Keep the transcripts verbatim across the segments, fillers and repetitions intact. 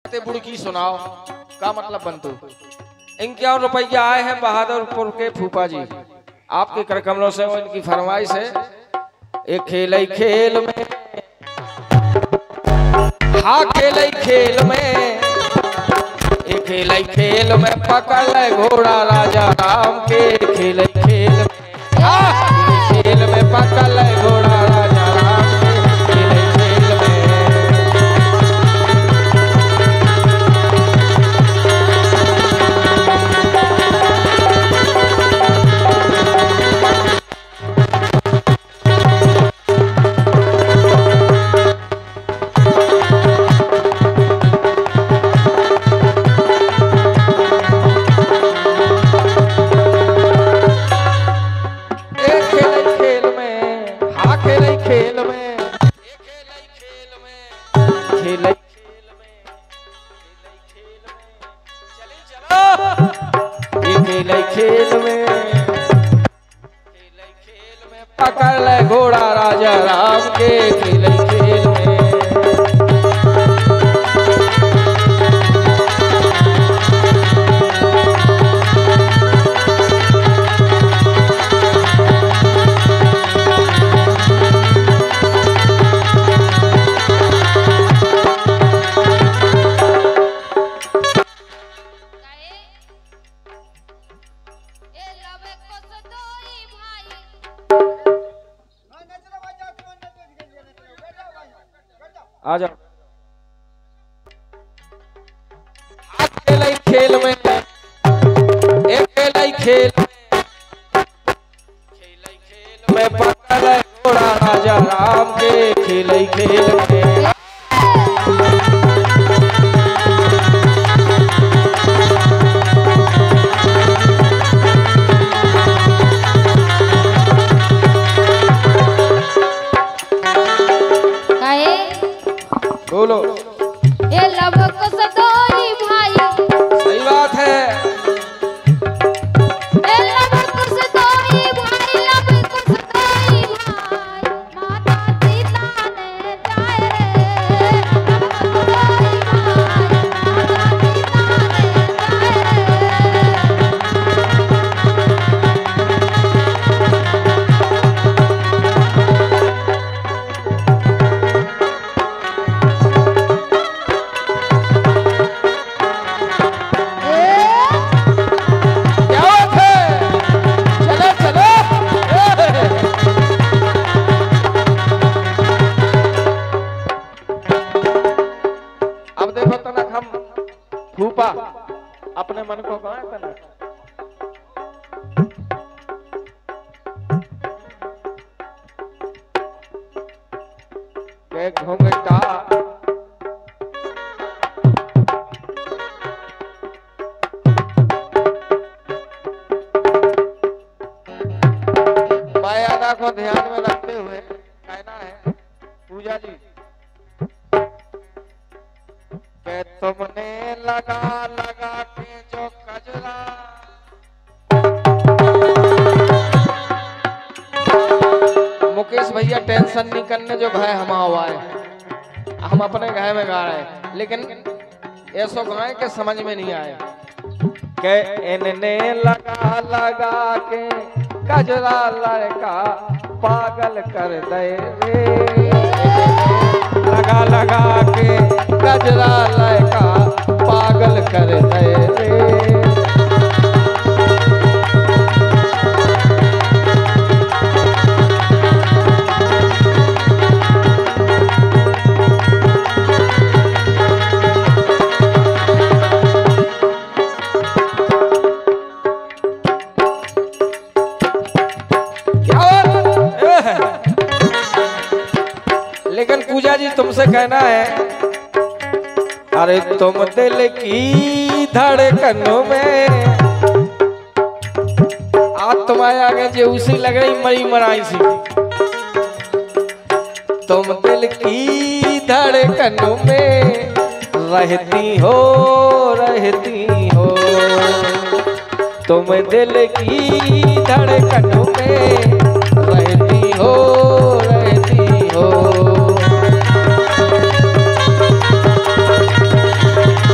कते बुड़की सुनाओ का मतलब बनतू। इक्यावन रुपया आए हैं बहादुरपुर के फूफा जी आपके कर कमरों से, इनकी फरमाइश है एक खेल खेल में, हाँ खेल खेल में, एक खेल खेल में पकड़ घोड़ा राजा राम के, खेल खेल में, हाँ खेल में पकड़ घोड़ा राजा राम के, खेल खेल में। खेल में पकड़ ले घोड़ा राजा राम के, खेल खेल में। आ जाओ खेल खेल में, एक खेल खेल खेल खेल में पकड़ घोड़ा राजा राम के, खेल खेल में। बोलो ये लब को सदोई भाई, सही बात है। ये लब को सदोई भाई, लब को सदोई भाई, माता सीता ने जाए रे, लब को सदोई भाई, अपने मन को कहाँ करना। घूंघटा मायादा को ध्यान में रखते हुए कहना है पूजा जी के तुमने लगा लगा के जो कजरा, मुकेश भैया टेंशन नहीं करने, जो घाय हम हुआ है हम अपने घाय में गा रहे हैं, लेकिन ऐसो गाय के समझ में नहीं आए के इनने लगा लगा के कजरा लड़का पागल कर दे रे, लगा लगा के कजरा लड़का पागल कर दे रे। लेकिन पूजा जी तुमसे कहना है, अरे तुम दिल की धड़कनों में आज तुम्हारे आगे जो उसी लग रही मरी मराई सी, तुम दिल की धड़कनों में रहती हो रहती हो, तुम दिल की धड़कनों में रहती हो रहती हो।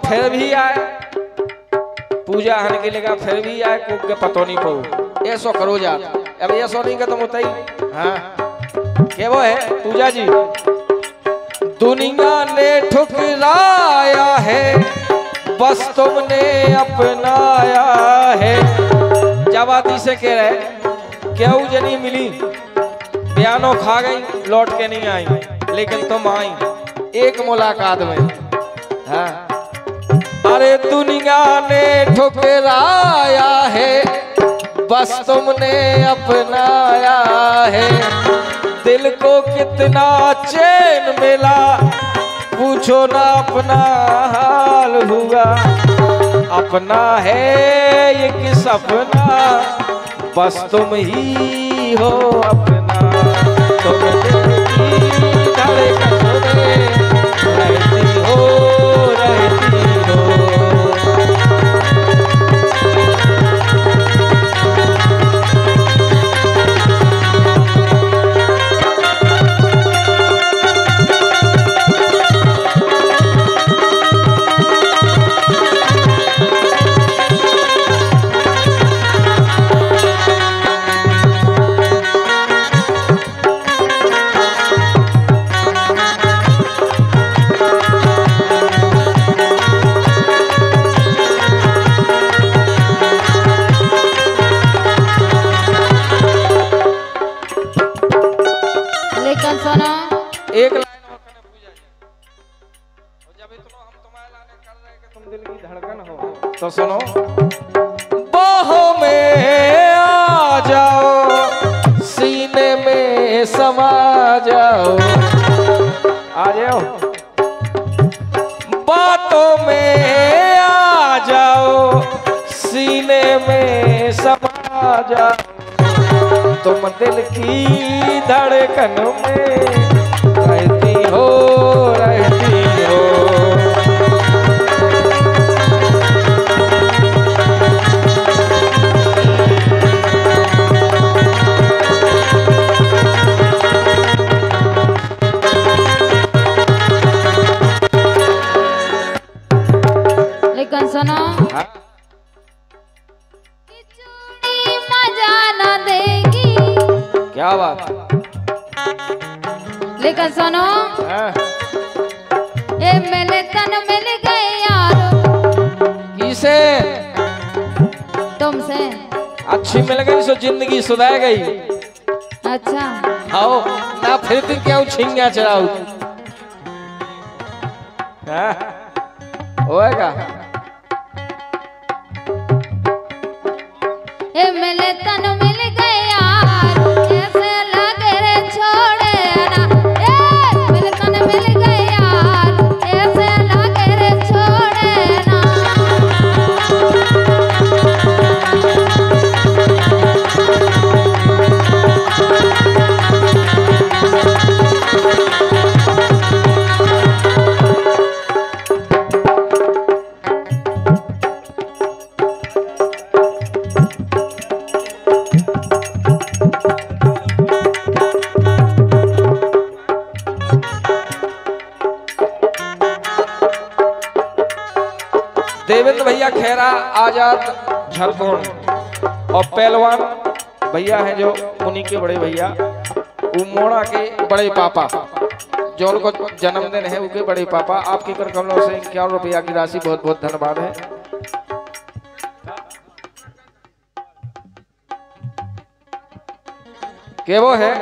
फिर भी आए पूजा हन के लेगा फिर भी आए कुक के पतो नहीं पो ऐसो करो जा अब ऐसो नहीं का तुम उतई हाँ के वो है पूजा जी दुनिया ने ठुकराया है बस तुमने अपनाया है। जवाती से कह रहे क्या जनी मिली बयानो खा गई लौट के नहीं आई लेकिन तुम आई एक मुलाकात में हाँ। अरे दुनिया ने ठुकराया है बस तुमने अपनाया है। दिल को कितना चैन मिला पूछो ना अपना हाल हुआ। अपना है ये कि सपना बस तुम ही हो अपना। तुम दिल की धड़कन में रहती हो रहती हो। एक लाइन और कने पूजा जी और जब इतना हम तुम्हारे लाने कर रहे कि तुम दिल की धड़कन हो तो सुनो बाहों में आ जाओ सीने में समा जाओ। आ जाओ बातों में आ जाओ सीने में समा जाओ। तुम दिल की धड़कन में रहती हो रहती हो। लेकिन सुनो हाँ? मजा न देगी। क्या बात लेकिन सुनो हाँ? ये मिले तन मिल गए यार। किसे तुमसे अच्छी मिल गई सो जिंदगी सुधार गई। अच्छा आओ ना फिर तुम क्या छिंगा चढ़ाओ होएगा। ये मिले तन मिल गए यार ऐसे लगे रे छोड़े ना। ये मिले तन मिल गए यार ऐसे लगे रे छोड़े ना। देवेंद्र भैया खेरा आजाद झरकोण और पहलवान भैया हैं जो उन्हीं के बड़े भैया उमोड़ा के बड़े पापा जो उनको जन्मदिन है उनके बड़े पापा आपकी कर कमलों से इक्यावन रुपया की राशि बहुत बहुत धन्यवाद है। के वो है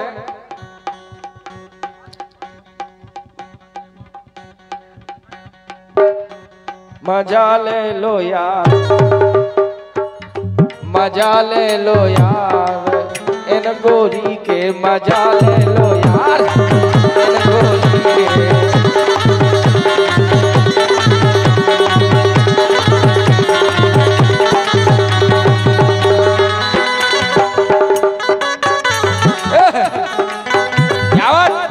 मजा ले लो यार मजा ले लो यार इन गोरी के मजा ले लो यार इन गोरी के। क्या बात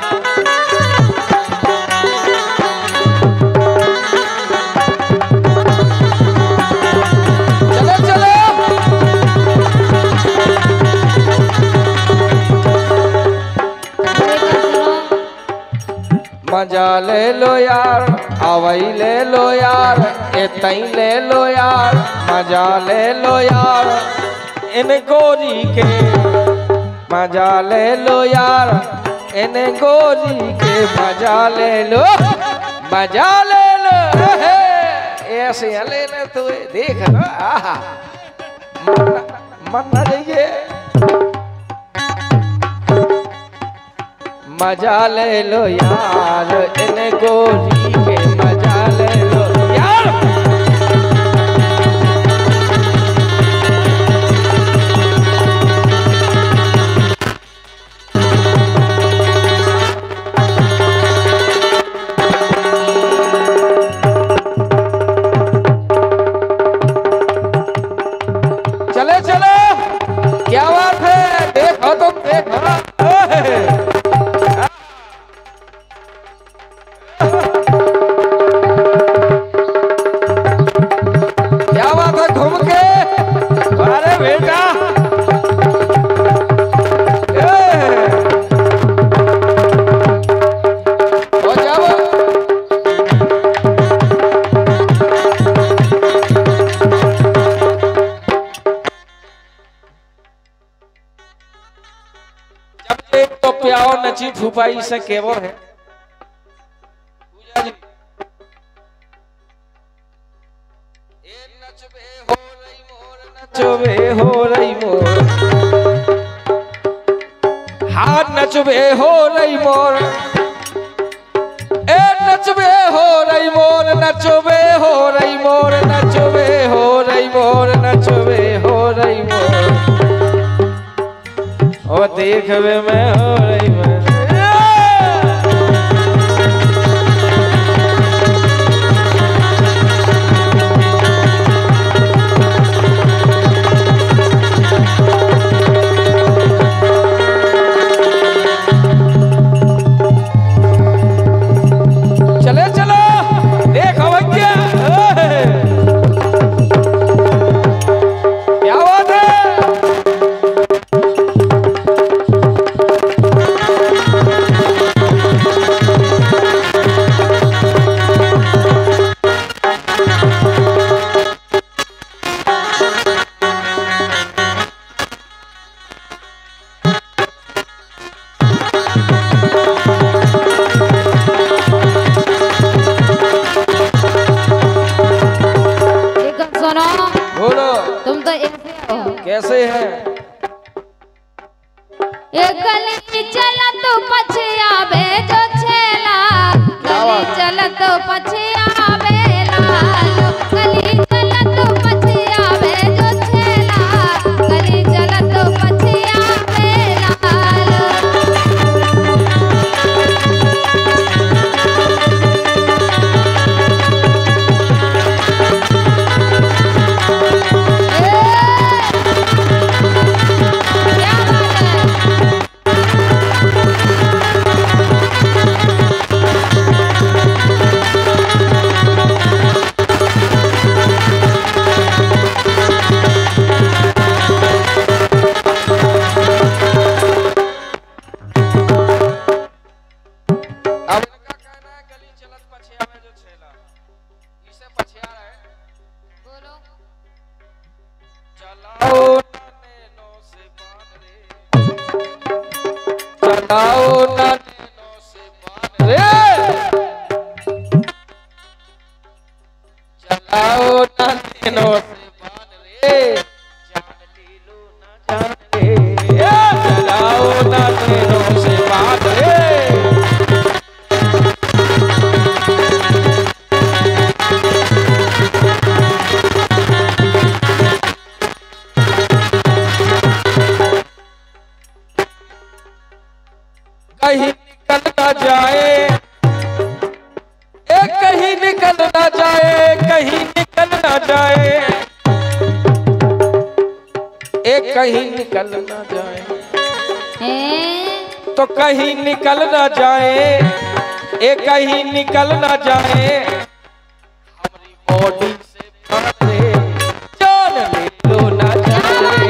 मजा ले लो यार, आवई ले लो यार, एतई ले लो यार, मजा ले लो यार, इन गोरी के मजा ले लो यार, इन गोरी के मजा ले लो, मजा ले लो। ऐसे लेना तो देख ना, आहा मन ना जाइए, मजा ले लो यार, इन गोरी के मजा ले लो यार। चले चले, क्या बात है, देखो तुम देखो, क्या बात है, घूम के, अरे बेटा हो जाओ। जब एक तो प्याओ नची फुपाई से केवल है पूजा जी, नचबे हो रही मोर, नचबे हो रही मोर, हाँ नचबे हो रही मोर, ए नचबे हो रही मोर, नचबे हो रही मोर, नचबे हो रही मोर, नचबे हो रही मोर, ओ देखबे में हो रही मोर। कैसे हैं? एक गली चला तो पछिया बे जो छेला, गली चला तो पछिया बेला, गली चला तो पछिया बे जो छेला, गली चला तो पछिया बेला। चलाओ ना नैनो से बान रे, चलाओ ना नैनो से बान रे, जान ले लो ना जान रे, चलाओ ना नैनो से बान रे। कहीं निकल ना जाए, एक कहीं निकल ना जाए, कहीं निकल ना जाए, एक कहीं निकल ना जाए, तो कहीं निकल ना जाए, एक कहीं निकल ना जाए, हमारी बॉडी से बांधे जान ले लो ना जान रे।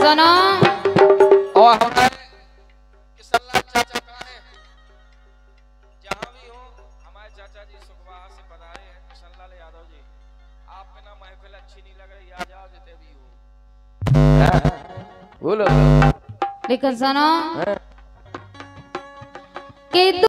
सुनो और हमारे किशनलाल चाचा कहाँ हैं? जहाँ भी हो हमारे चाचा जी सुखवाह से पधारे हैं। किशनलाल यादव जी, आप बिना महफिल अच्छी नहीं लग रही, आ जाओ जितने भी हो। बोलो। लेकिन सुनो कि